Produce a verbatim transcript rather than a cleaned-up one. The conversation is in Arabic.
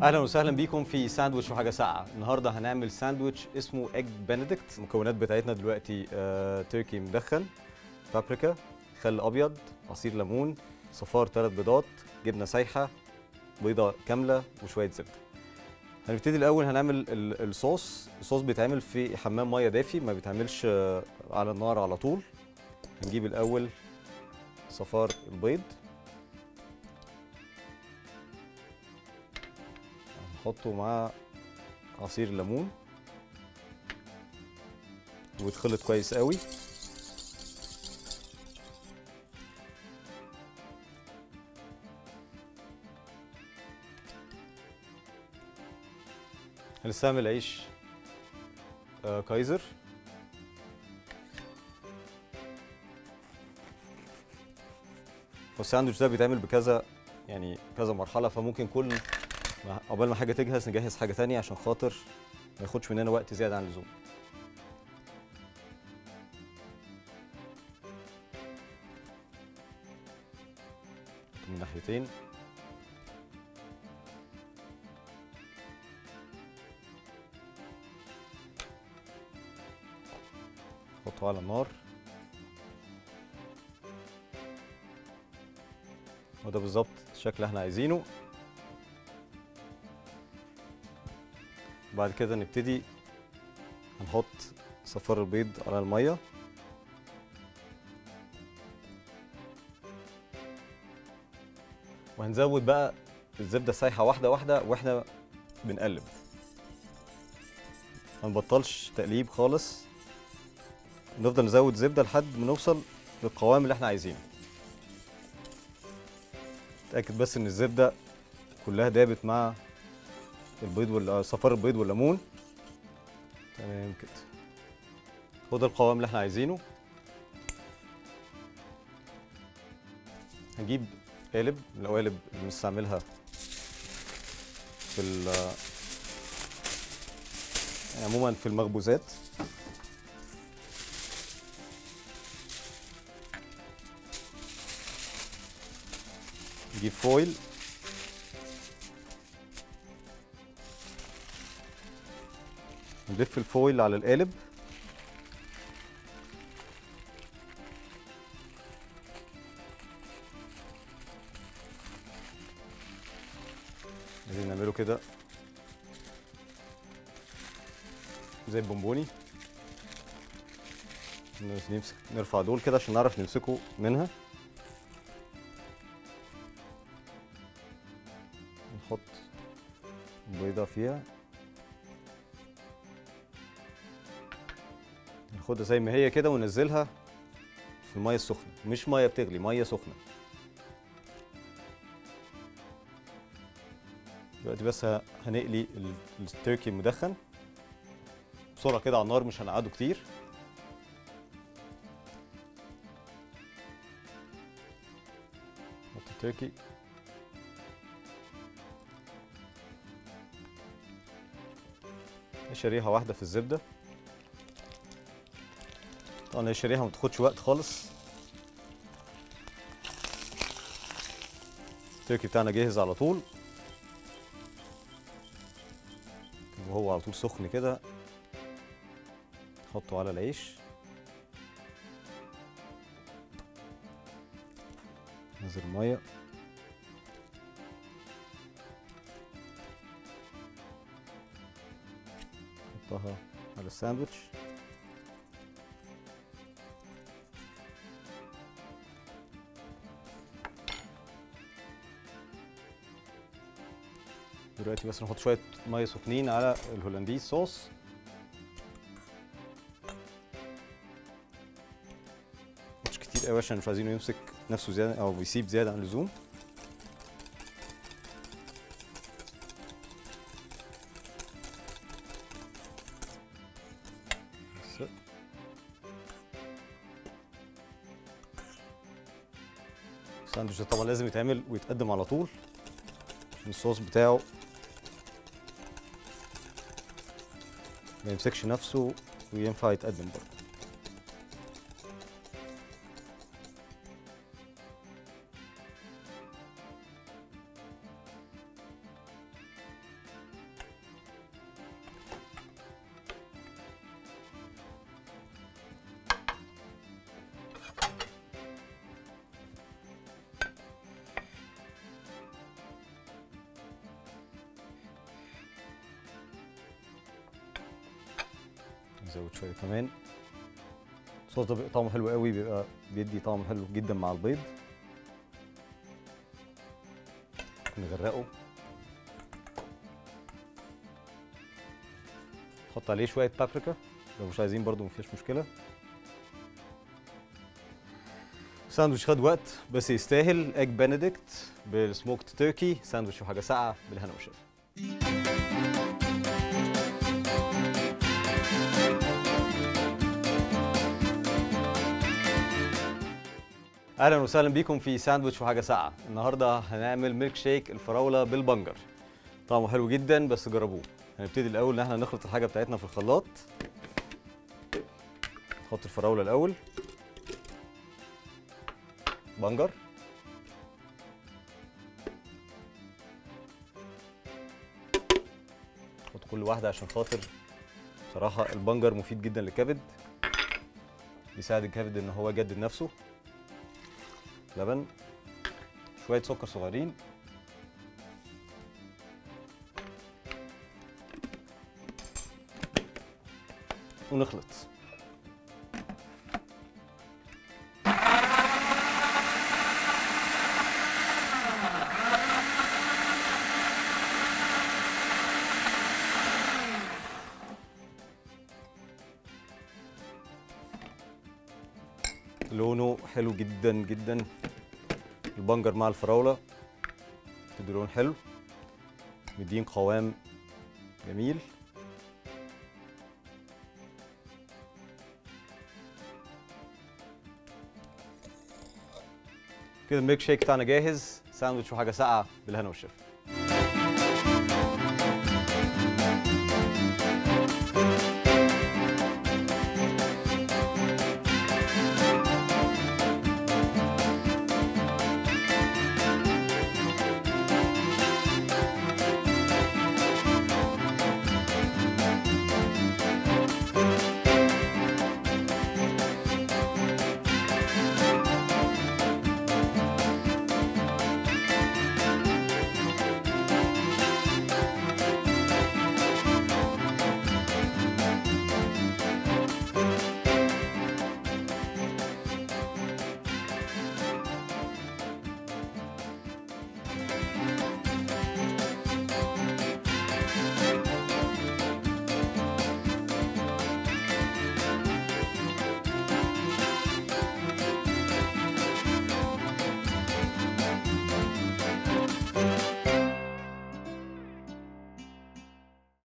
اهلا وسهلا بيكم في ساندويتش وحاجه ساقعه. النهارده هنعمل ساندويتش اسمه ايج بنديكت. المكونات بتاعتنا دلوقتي آه، تركي مدخن، بابريكا، خل ابيض، عصير ليمون، صفار ثلاث بيضات، جبنه سايحه، بيضه كامله، وشويه زبده. هنبتدي الاول هنعمل ال- الصوص. الصوص بيتعمل في حمام ميه دافي، ما بيتعملش آه، على النار على طول. هنجيب الاول صفار البيض، هنحطه مع عصير الليمون ويتخلط كويس قوي. هنستعمل عيش آه كايزر. والساندوتش ده بيتعمل بكذا يعني كذا مرحله، فممكن كل ما عقبال ما حاجه تجهز نجهز حاجه تانية عشان خاطر ما ياخدش مننا وقت زياده عن اللزوم. من ناحيتين. نحطه على النار، وده بالظبط الشكل اللي احنا عايزينه. بعد كده نبتدي هنحط صفار البيض على الميه، وهنزود بقى الزبده السايحه واحده واحده واحنا بنقلب. ما نبطلش تقليب خالص، نفضل نزود زبده لحد ما نوصل للقوام اللي احنا عايزينه. اتاكد بس ان الزبده كلها دابت مع البيض ولا صفار البيض والليمون. تمام كده، هو ده القوام اللي احنا عايزينه. هنجيب قالب من القوالب اللي بنستعملها في ال يعني عموما في المخبوزات. نجيب فويل، نلف الفويل على القالب، عايزين نعمله كده زي البونبوني. نمسك نرفع دول كده عشان نعرف نمسكه منها. نحط بيضة فيها، ناخدها زي ما هي كده وننزلها في المية السخنة، مش مية بتغلي، مية سخنة. دلوقتي بس هنقلي التركي المدخن بسرعة كده على النار، مش هنقعده كتير. نحط التركي، شريحة واحدة في الزبدة. طبعا هي شريحة ما بتاخدش وقت خالص. التركي بتاعنا جاهز على طول، وهو على طول سخن كده نحطه على العيش، ننزل المية، نحطها على الساندوتش. دلوقتي بس نحط شوية مية سخنين على الهولنديز صوص. مش كتير قوي عشان مش عايزينه يمسك نفسه زيادة أو بيسيب زيادة عن اللزوم. بس الساندوتش ده طبعا لازم يتعمل ويتقدم على طول عشان الصوص بتاعه ما يمسكش نفسه وينفع يتقدم برضه. نزود شويه كمان. الصوص ده بيبقى طعمه حلو قوي، بيبقى بيدي طعم حلو جدا مع البيض. نغرقه، نحط عليه شويه بابريكا لو مش عايزين برضو مفيش مشكله. ساندوتش خد وقت بس يستاهل. ايج بنديكت بالسموكت تركي، ساندوتش وحاجه ساقعه بالهنا والشفا. اهلا وسهلا بيكم في ساندوتش وحاجه ساقعه. النهارده هنعمل ميلك شيك الفراوله بالبنجر. طعمه حلو جدا بس جربوه. هنبتدي الاول ان احنا نخلط الحاجه بتاعتنا في الخلاط. نحط الفراوله الاول، بنجر، نحط كل واحده عشان خاطر بصراحه البنجر مفيد جدا للكبد، بيساعد الكبد ان هو يجدد نفسه. لبن، شويه سكر صغيرين، ونخلط. لونه حلو جدا جدا، البنجر مع الفراوله بتدي لون حلو، مدين قوام جميل. كده الميلك شيك بتاعنا جاهز. ساندوتش وحاجه ساقعه بالهنا والشفا.